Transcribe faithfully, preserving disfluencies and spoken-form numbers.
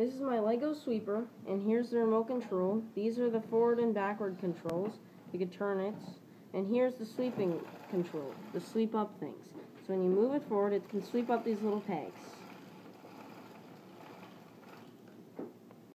This is my Lego sweeper, and here's the remote control. These are the forward and backward controls. You can turn it. And here's the sweeping control, the sweep up things. So when you move it forward, it can sweep up these little pegs.